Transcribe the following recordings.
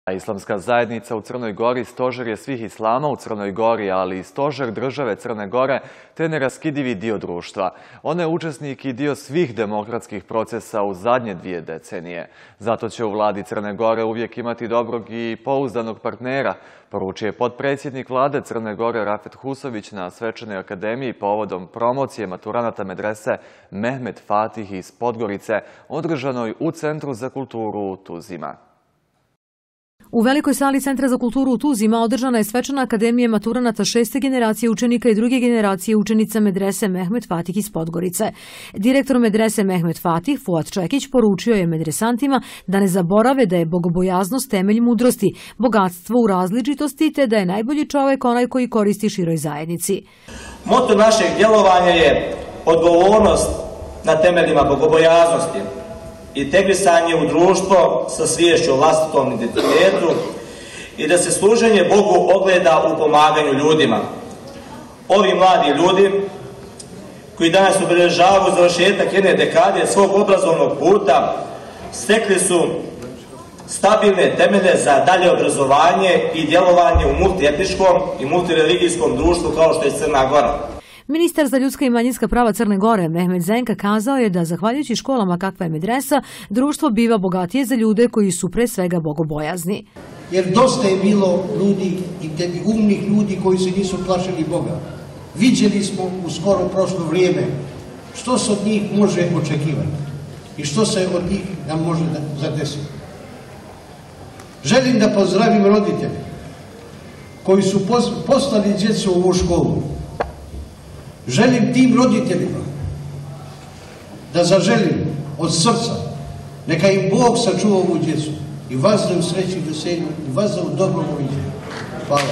Islamska zajednica u Crnoj Gori stožer je svih islama u Crnoj Gori, ali i stožer države Crne Gore, te neraskidivi dio društva. Ona je učesnik i dio svih demokratskih procesa u zadnje 2 decenije. Zato će u vladi Crne Gore uvijek imati dobrog i pouzdanog partnera, poručio je potpredsjednik vlade Crne Gore Rafet Husović na svečanoj akademiji povodom promocije maturanata medrese Mehmet Fatih iz Podgorice, održanoj u Centru za kulturu u Tuzima. U velikoj sali Centra za kulturu u Tuzima održana je svečana akademija maturanata 6. generacije učenika i 2. generacije učenica medrese Mehmet Fatih iz Podgorice. Direktor medrese Mehmet Fatih, Fuat Čekić, poručio je medresantima da ne zaborave da je bogobojaznost temelj mudrosti, bogatstvo u različitosti, te da je najbolji čovjek onaj koji koristi široj zajednici. Moto našeg djelovanja je odgovornost na temeljima bogobojaznosti, integrisanje u društvo sa sviješću o vlastitom identitetu i da se služenje Bogu ogleda u pomaganju ljudima. Ovi mladi ljudi koji danas obilježavaju završetak jedne dekade svog obrazovnog puta stekli su stabilne temelje za dalje obrazovanje i djelovanje u multietničkom i multireligijskom društvu kao što je Crna Gora. Ministar za ljudska i manjinska prava Crne Gore, Mehmet Zenka, kazao je da, zahvaljujući školama kakva je medresa, društvo biva bogatije za ljude koji su pre svega bogobojazni. Jer dosta je bilo ljudi i umnih ljudi koji se nisu plašili Boga. Viđeli smo u skoro prošlo vrijeme što se od njih može očekivati i što se od njih nam može zadesiti. Želim da pozdravim roditelje koji su poslali djecu u ovu školu. Želim tim roditeljima da zaželim od srca, neka im Bog sačuva ovu djecu i vas da u sreći i veselju i vas da u dobrom viđenju. Hvala.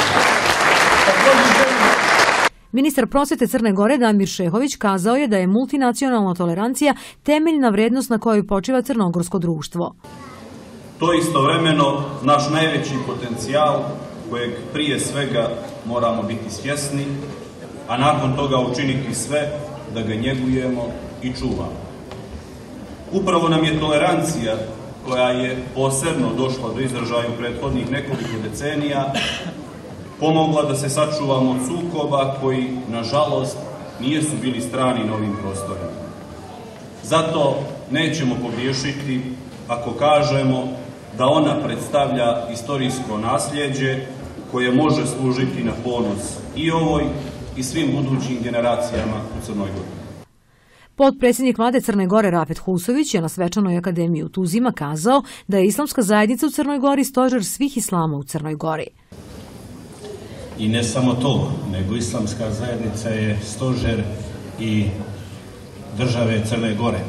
Ministar prosvete Crne Gore Damir Šehović kazao je da je multinacionalna tolerancija temeljna vrednost na kojoj počiva crnogorsko društvo. To je istovremeno naš najveći potencijal kojeg prije svega moramo biti svjesni, a nakon toga učiniti sve da ga njegujemo i čuvamo. Upravo nam je tolerancija, koja je posebno došla do izražaja u prethodnih nekoliko decenija, pomogla da se sačuvamo od sukoba koji, nažalost, nisu bili strani na ovim prostorima. Zato nećemo pogriješiti ako kažemo da ona predstavlja istorijsko nasljeđe koje može služiti na ponos i ovoj i svim budućim generacijama u Crnoj Gori. Potpredsjednik vlade Crne Gore Rafet Husović je na svečanoj akademiji u Tuzima kazao da je Islamska zajednica u Crnoj Gori stožer svih islama u Crnoj Gori. I ne samo to, nego Islamska zajednica je stožer i države Crne Gore.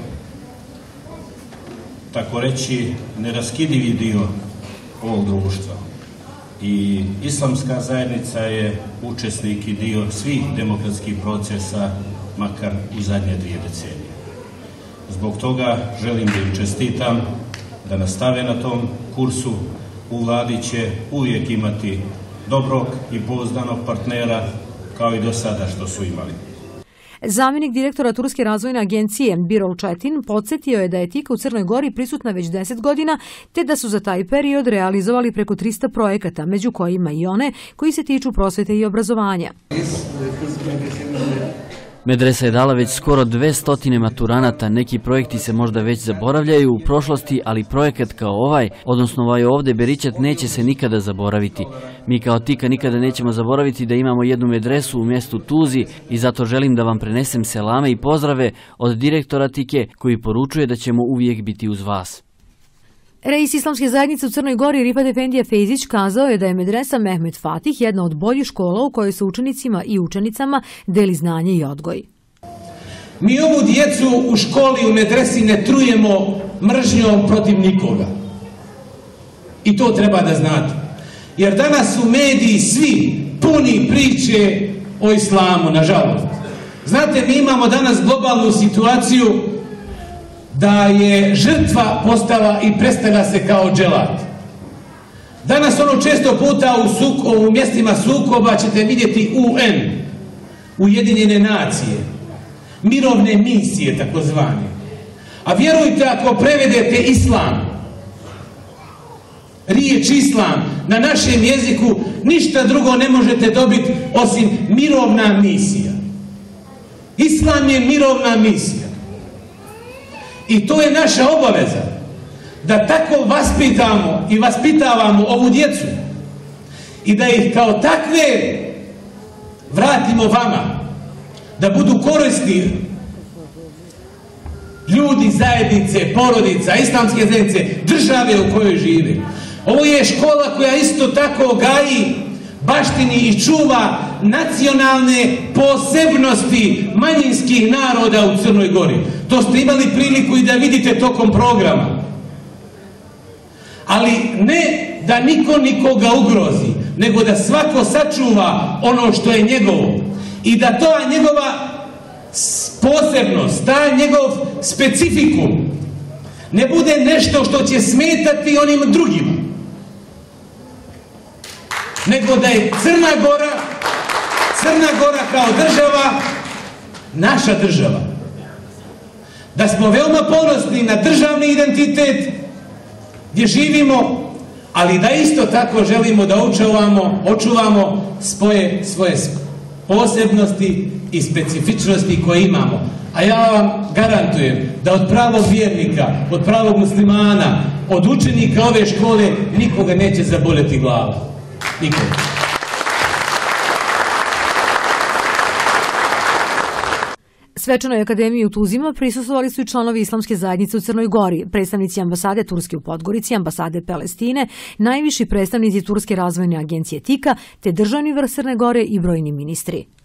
Tako reći, neraskidivi dio ovog društva. I Islamska zajednica je učesnik i dio svih demokratskih procesa, makar u zadnje 2 decenije. Zbog toga želim da im čestitam, da nastave na tom kursu. U vladi će uvijek imati dobrog i pouzdanog partnera, kao i do sada što su imali. Zamjenik direktora Turske razvojne agencije Birol Četin podsjetio je da je TIKA u Crnoj Gori prisutna već 10 godina, te da su za taj period realizovali preko 300 projekata, među kojima i one koji se tiču prosvete i obrazovanja. Medresa je dala već skoro 200 maturanata, neki projekti se možda već zaboravljaju u prošlosti, ali projekat kao ovaj, odnosno ovaj ovdje Beričat, neće se nikada zaboraviti. Mi kao TIKA nikada nećemo zaboraviti da imamo jednu medresu u mjestu Tuzi i zato želim da vam prenesem selame i pozdrave od direktora TIKE koji poručuje da ćemo uvijek biti uz vas. Reis Islamske zajednice u Crnoj Gori Rifat Efendija Fejzić kazao je da je medresa Mehmet Fatih jedna od boljih škola u kojoj se učenicima i učenicama deli znanje i odgoj. Mi ovu djecu u školi, u medresi ne trujemo mržnjom protiv nikoga. I to treba da znate. Jer danas su mediji svi puni priče o islamu, nažalost. Znate, mi imamo danas globalnu situaciju da je žrtva postala i predstavlja se kao dželat. Danas ono često puta u mjestima sukoba ćete vidjeti UN, Ujedinjene nacije, mirovne misije takozvane. A vjerujte, ako prevedete islam, riječ islam na našem jeziku, ništa drugo ne možete dobiti osim mirovna misija. Islam je mirovna misija. I to je naša obaveza, da tako vaspitamo i vaspitavamo ovu djecu i da ih kao takve vratimo vama, da budu korisni ljudi, zajednice, porodica, islamske zajednice, države u kojoj žive. Ovo je škola koja isto tako gaji, baštini i čuva nacionalne posebnosti manjinskih naroda u Crnoj Gori. To ste imali priliku i da vidite tokom programa. Ali ne da niko nikoga ugrozi, nego da svako sačuva ono što je njegovo i da to njegova posebnost, ta njegov specifikum ne bude nešto što će smetati onim drugima, nego da je Crna Gora kao država naša država. Da smo veoma ponosni na državni identitet gdje živimo, ali da isto tako želimo da očuvamo svoje posebnosti i specifičnosti koje imamo. A ja vam garantujem da od pravog vjernika, od pravog muslimana, od učenika ove škole nikoga neće zaboljeti glava. Nikoga. Svečanoj akademiji u Tuzima prisustvovali su i članovi Islamske zajednice u Crnoj Gori, predstavnici ambasade Turske u Podgorici, ambasade Palestine, najviši predstavnici Turske razvojne agencije TIKA, te državni vrh Crne Gore i brojni ministri.